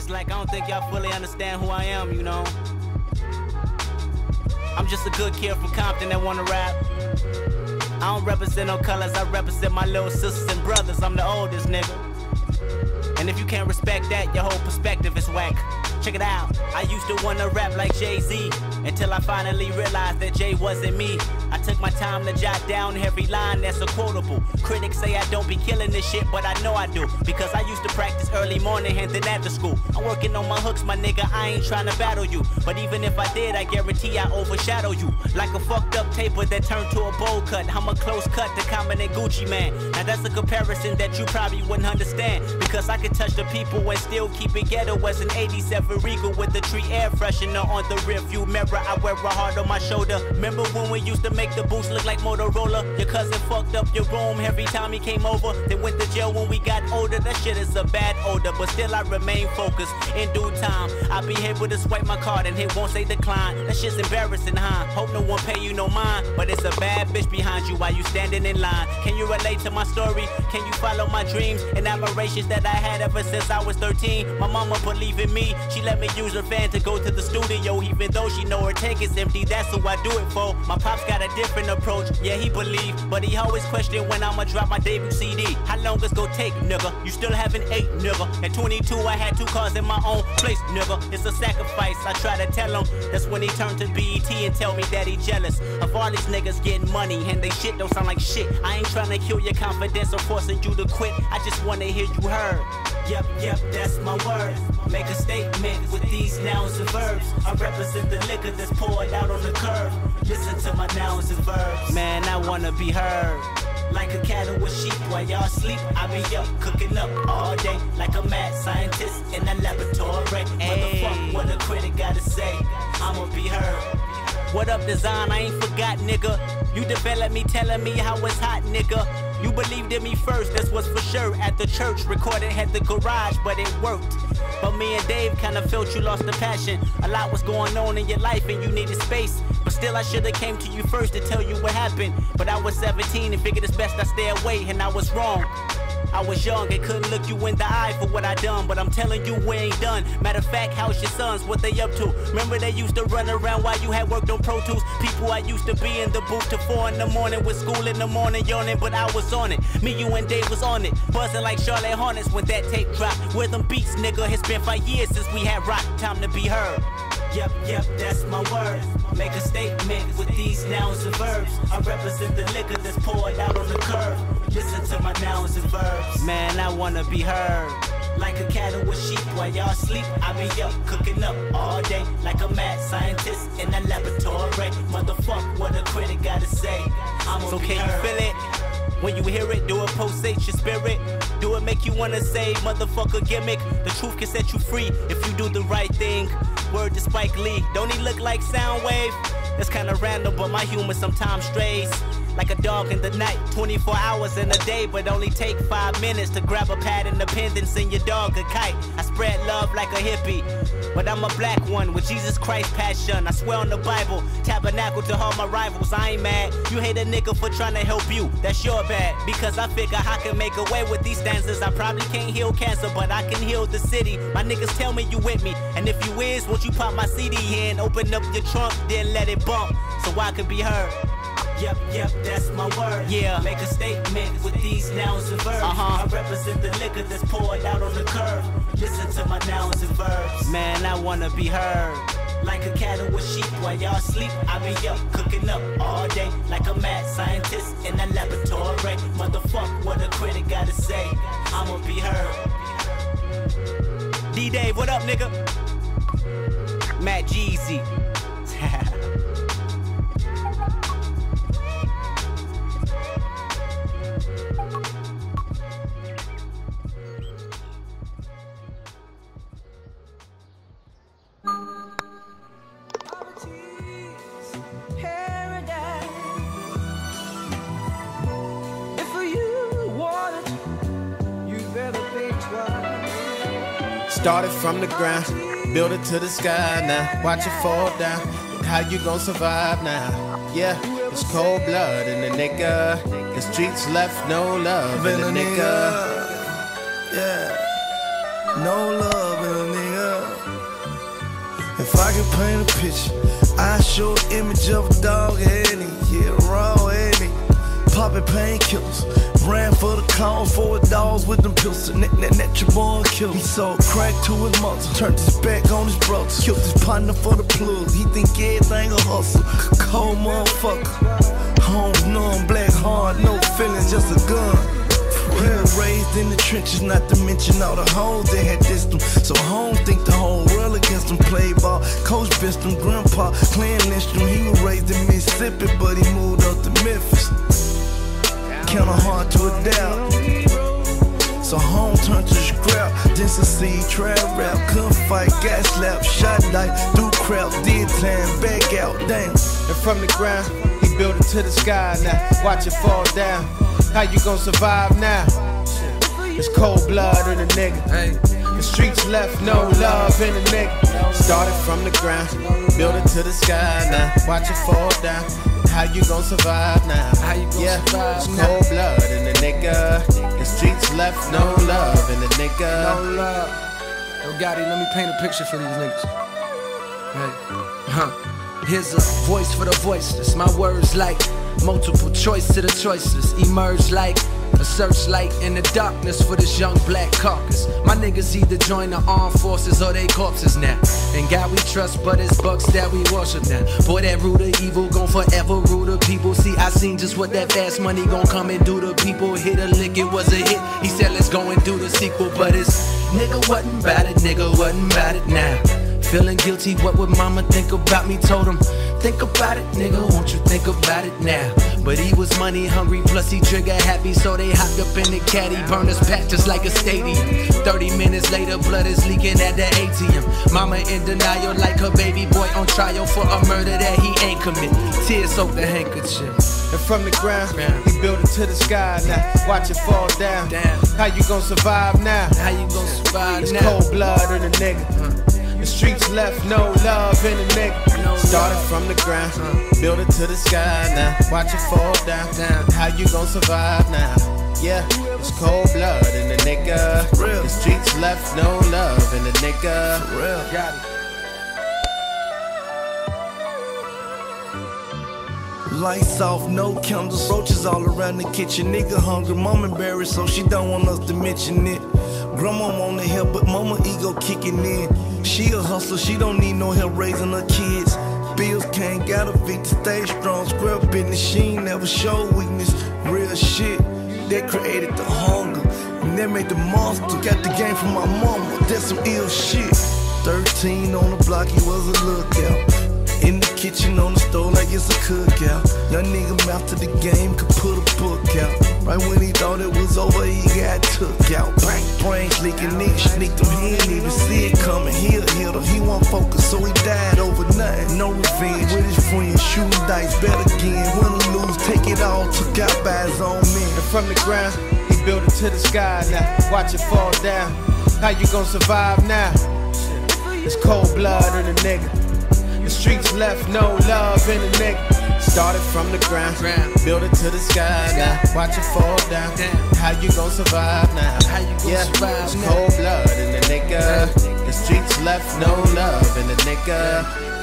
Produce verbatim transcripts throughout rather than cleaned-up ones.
It's like I don't think y'all fully understand who I am, you know. I'm just a good kid from Compton that wanna rap. I don't represent no colors, I represent my little sisters and brothers. I'm the oldest nigga. And if you can't respect that, your whole perspective is whack. Check it out. I used to wanna rap like Jay-Z, until I finally realized that Jay wasn't me. I took my time to jot down every line that's a quotable. Critics say I don't be killing this shit, but I know I do, because I used to practice early morning and then after school. I'm working on my hooks, my nigga, I ain't trying to battle you. But even if I did, I guarantee I overshadow you. Like a fucked up taper that turned to a bowl cut. I'm a close cut to Common and Gucci Man. Now that's a comparison that you probably wouldn't understand, because I could touch the people and still keep it ghetto as an eighty-seven Regal with the tree air freshener on the rear view mirror. I wear a heart on my shoulder. Remember when we used to make the boots look like Motorola? Your cousin fucked up your room every time he came over, then went to jail when we got older. That shit is a bad odor, but still I remain focused. In due time, I'll be able to swipe my card and it won't say decline. That shit's embarrassing, huh? Hope no one pay you no mind, but it's a bad bitch behind you while you standing in line. Can you relate to my story? Can you follow my dreams and admirations that I had ever since I was thirteen? My mama believed in me. She let me use her van to go to the studio, even though she know her tank is empty. That's who I do it for. My pops got a different approach. Yeah, he believe, but he always question when I'ma drop my debut C D. How long it's gonna take, nigga? You still haven't ate, nigga. At twenty-two, I had two cars in my own place, nigga. It's a sacrifice. I try to tell him. That's when he turned to B E T and tell me that he jealous of all these niggas getting money and they shit don't sound like shit. I ain't trying to kill your confidence or forcing you to quit. I just wanna hear you heard. Yep, yep, that's my word. Make a statement with these nouns and verbs. I represent the liquor that's poured out on the curb. Listen to my nouns and verbs. Man, I wanna be heard. Like a cattle with sheep while y'all sleep, I be up cooking up all day. Like a mad scientist in a laboratory. Hey. Motherfuck what a critic gotta say, I'ma be heard. What up, design? I ain't forgot, nigga. You developed me telling me how it's hot, nigga. You believed in me first, that's what's for sure. At the church, recorded had the garage, but it worked. But me and Dave kinda felt you lost the passion. A lot was going on in your life and you needed space. But still I should've came to you first to tell you what happened. But I was seventeen and figured it's best I stay away, and I was wrong. I was young and couldn't look you in the eye for what I done, but I'm telling you we ain't done. Matter of fact, how's your sons? What they up to? Remember they used to run around while you had worked on Pro Tools? People I used to be in the booth till four in the morning with school in the morning yawning, but I was on it. Me, you, and Dave was on it, buzzing like Charlotte Hornets when that tape dropped. Where them beats, nigga? It's been five years since we had rock. Time to be heard. Yep, yep, that's my word. Make a statement with these nouns and verbs. I represent the liquor that's poured out on the curb. Listen to my nouns and verbs. Man, I wanna be heard. Like a cattle with sheep while y'all sleep, I be up cooking up all day. Like a mad scientist in a laboratory. Motherfuck what a critic gotta say, I'ma so be can heard. You feel it? When you hear it, do it pulsate your spirit. Do it make you wanna say, motherfucker gimmick. The truth can set you free if you do the right thing. Word to Spike Lee, don't he look like Soundwave? That's kinda random, but my humor sometimes strays. Like a dog in the night, twenty-four hours in a day, but only take five minutes to grab a pad and a pen and send your dog a kite. I spread love like a hippie, but I'm a black one with Jesus Christ passion. I swear on the Bible, tabernacle to all my rivals. I ain't mad, you hate a nigga for trying to help you, that's your bad. Because I figure I can make a way with these stanzas. I probably can't heal cancer, but I can heal the city. My niggas tell me you with me, and if you is, won't you pop my C D in? Open up your trunk, then let it bump, so I can be heard. Yep, yep, that's my word. Yeah. Make a statement with these nouns and verbs. Uh-huh. I represent the liquor that's poured out on the curb. Listen to my nouns and verbs. Man, I wanna be heard. Like a cattle with sheep while y'all sleep, I be up cooking up all day. Like a mad scientist in a laboratory. Motherfuck what a critic gotta say, I'ma be heard. D-Dave, what up, nigga? Matt Jeezy. Started from the ground, build it to the sky now. Watch it fall down, how you gon' survive now? Yeah, it's cold blood in the nigga. The streets left no love in the nigga. Yeah, no love in the nigga. If I can paint a picture, I show an image of a dog, ain't it? Yeah, raw, ain't it? Poppin' painkillers, ran for the cause, four dogs with them pistols. Net, net, net, your boy killed. He sold crack to his mother, turned his back on his brothers, killed his partner for the plug. He think everything a hustle, cold motherfucker. Homes numb, black hard, no feelings, just a gun. He was raised in the trenches, not to mention all the hoes that had dissed him. So home think the whole world against him. Play ball, coach best him, grandpa Clan lynched him. He was raised in Mississippi, but he moved up to Memphis. Kinda hard to adapt. So home turned to scrap, then succeed, trap rap, couldn't fight, got slapped, shot like, do crap, did time, back out, damn. And from the ground, he built it to the sky now. Watch it fall down. How you gon' survive now? It's cold blood in a nigga. The streets left no love in a nigga. Started from the ground, built it to the sky now. Watch it fall down. How you gon' survive now? How you gon' yeah, survive it's now? cold blood in a nigga. The streets left no love in a nigga. No love. Yo, Gotti, let me paint a picture for these niggas. Hey, huh. Here's a voice for the voiceless. My words like multiple choice to the choiceless. Emerge like a searchlight in the darkness for this young black carcass. My niggas either join the armed forces or they corpses now. And God we trust, but it's bucks that we worship now. Boy, that root of evil gon' forever rule the people. See, I seen just what that fast money gon' come and do to people. Hit a lick, it was a hit. He said, let's go and do the sequel. But it's nigga wasn't about it, nigga wasn't about it now. Feeling guilty, what would mama think about me? Told him, think about it, nigga, won't you think about it now? But he was money hungry, plus he trigger happy, so they hopped up in the caddy, burned his pack just like a stadium. Thirty minutes later, blood is leaking at the A T M. Mama in denial like her baby boy on trial for a murder that he ain't commit. Tears soak the handkerchief. And from the ground, he built it to the sky now. Watch it fall down. Damn. How you gon' survive now? How you gon' survive It's now? cold blood in a nigga. The streets left no love in a nigga. No Started love. from the ground, built it to the sky now. Watch it fall down. Down. How you gon' survive now? Yeah, it's cold blood in a nigga. Real. The streets left no love in a nigga. Real. Got it. Lights off, no candles, roaches all around the kitchen. Nigga hungry, mom embarrassed, so she don't want us to mention it. Grandma wanna help, but mama ego kicking in. She a hustler, she don't need no help raising her kids. Bills can't got a feet to stay strong. Square business, she ain't never show weakness. Real shit, that created the hunger, and that made the monster. Got the game from my mama, that's some ill shit. Thirteen on the block, he was a lookout. In the kitchen, on the stove like it's a cookout. Young nigga mouth to the game, could put a book out. Right when he thought it was over, he got took out. Bang, brains leaking, nigga sneaked him. He ain't even see it coming. He'll hit him, he won't focus, so he died overnight. No revenge with his friends, shooting dice, bet again. Win or lose, take it all, took out by his own men. And from the ground, he built it to the sky now. Watch it fall down. How you gon' survive now? It's cold blood in a nigga. The streets left no love in a nigga. Started from the ground, built it to the sky now. Watch it fall down. How you gon' survive now? How you gon' yeah, survive it's now? cold blood in a nigga. The streets left no love in a nigga.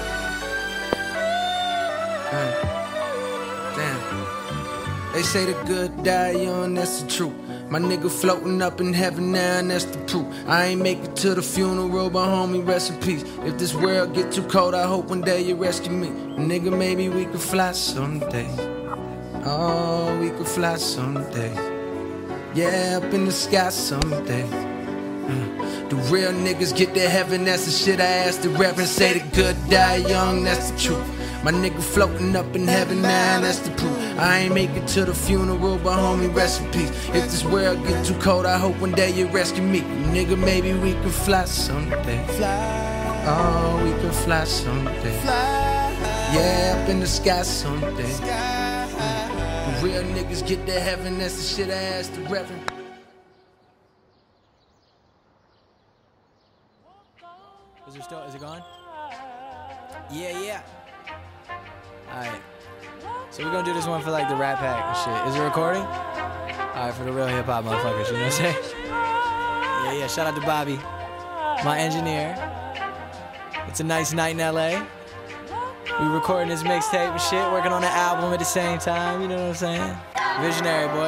Damn. They say the good die young, that's the truth. My nigga floating up in heaven now, and that's the proof. I ain't make it to the funeral, but homie, rest in peace. If this world get too cold, I hope one day you rescue me. Nigga, maybe we could fly someday. Oh, we could fly someday. Yeah, up in the sky someday. Mm. The real niggas get to heaven, that's the shit I asked the reverend. Say the good die young, that's the truth. My nigga floating up in heaven now, that's the proof. I ain't make it to the funeral, but homie, rest in peace. If this world get too cold, I hope one day you rescue me. Nigga, maybe we can fly someday. Oh, we can fly someday. Yeah, up in the sky someday. Mm. The real niggas get to heaven, that's the shit I asked the reverend. Is it still, is it gone? Yeah, yeah. Alright. So we're gonna do this one for like the Rat Pack and shit. Is it recording? Alright, for the real hip hop motherfuckers, you know what I'm saying? Yeah, yeah, shout out to Bobby, my engineer. It's a nice night in L A. We recording this mixtape and shit, working on an album at the same time, you know what I'm saying? Visionary, boy.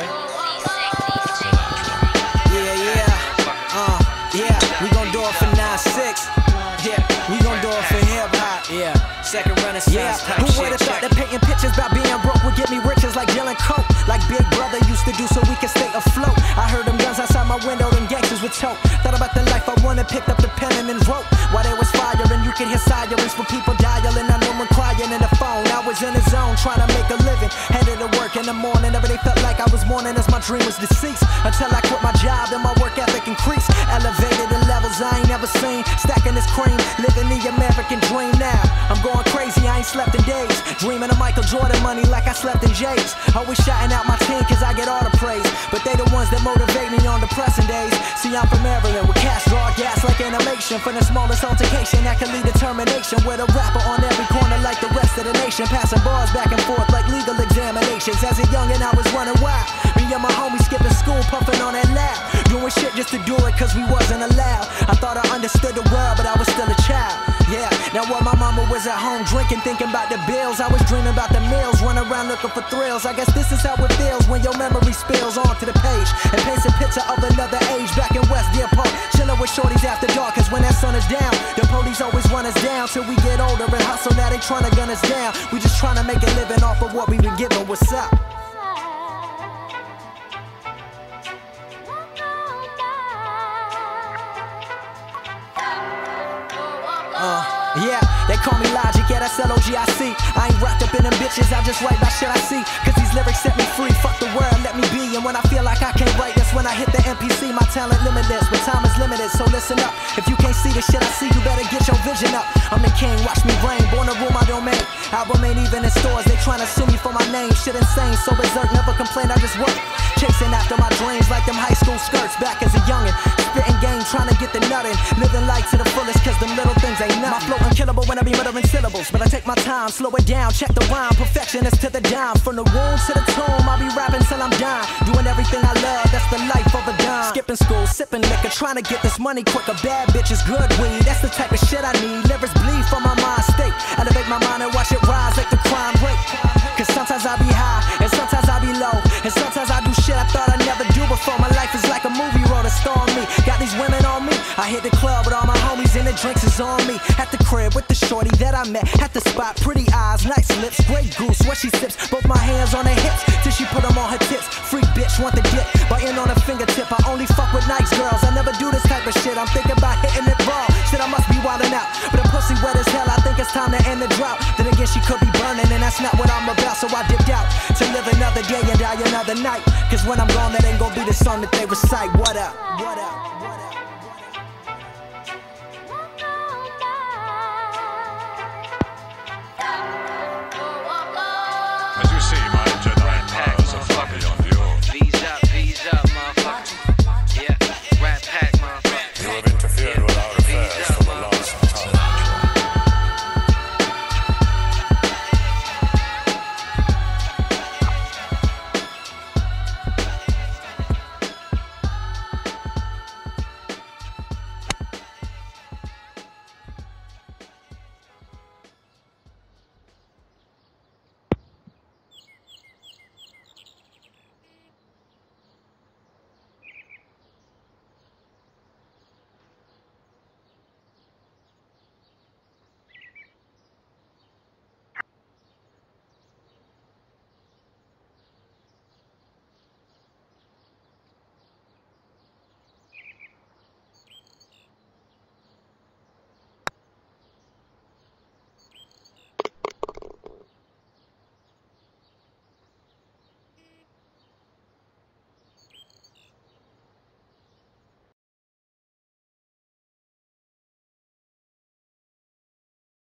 Yeah, yeah, uh, yeah, we gon' do it for nine six. Yeah, we gon' do it for hip-hop. Yeah, second renaissance yeah. type Who shit. would've thought that painting pictures about being broke would get me riches like Dylan Coke? Like Big Brother used to do so we could stay afloat. I heard them guns outside my window, them gangsters would choke. Thought about the life I wanted, picked up the pen and then wrote. While there was fire and you could hear sirens for people dialing. I know one crying in the phone. I was in the zone trying to make a living. Headed to work in the morning, every day felt like I was mourning as my dream was deceased. Until I quit my job and my work ethic increased. Elevated in levels I ain't never seen. Stacking this cream, living the American dream now. I'm going crazy, I ain't slept in days. Dreaming of Michael Jordan money like I slept in J's. Always shouting out my team cause I get all the praise. But they the ones that motivate me on depressing days. See, I'm from Maryland with cash, draw gas like animation. From the smallest altercation that can lead to termination. With a rapper on every corner like the rest of the nation. Passing bars back and forth like legal examinations. As a youngin' I was running wild. Me and my homies skipping school, puffing on that loud. Doing shit just to do it cause we wasn't allowed. I thought I understood the world but I was still a child. Yeah, now while my mama was at home drinking, thinking about the bills, I was dreaming about the meals, running around looking for thrills. I guess this is how it feels when your memory spills onto the page and paints a picture of another age back in West Deer Park, chilling with shorties after dark. Cause when that sun is down, the police always run us down till we get older and hustle. Now they trying to gun us down. We just trying to make a living off of what we been given. What's up? Uh, yeah, they call me Logic, yeah, that's L O G I C. I ain't wrapped up in them bitches, I just write about shit I see. Cause these lyrics set me free, fuck the world, let me be. And when I feel like I can't write, that's when I hit the N P C. My talent limitless, but time is limited, so listen up. If you can't see the shit I see, you better get your vision up. I'm the king, watch me reign, born to rule my domain. Album ain't even in stores, they tryna sue me for my name. Shit insane, so berserk, never complain, I just work. Chasing after my dreams like them high school skirts. Back as a youngin', spitting game, trying to get the nuttin'. Living life to the fullest, cause them little things ain't nothing. My flow unkillable when I be muttering syllables, but I take my time, slow it down, check the rhyme. Perfection is to the dime. From the womb to the tomb, I'll be rapping till I'm dying. Doing everything I love, that's the life of a dime. Skipping school, sipping liquor, trying to get this money quicker. Bad bitches, good weed, that's the type of shit I need. Lyrics bleed from my mind state. Elevate my mind and watch it rise like the crime rate. Cause sometimes I be high, and sometimes I be low. And sometimes I do shit I thought I'd never do before. My life is like a movie, wrote a star on me. Got these women on me, I hit the club with all my homies and the drinks is on me. At the crib with the shorty that I met. At the spot, pretty eyes, nice lips, great goose, where she sips. Both my hands on her hips, till she put them on her tits. Freak bitch, want the dip, biting on her fingertip. I only fuck with nice girls, I never do this type of shit. I'm thinking about hitting it raw, shit I must be wildin' out. But the pussy wet as hell, I think it's time to end the drought. Then again she could be burning and that's not what I'm about. So I dipped out, to live another day and die another night. Cause when I'm gone that ain't gonna be the song that they recite. What up, what up, what up?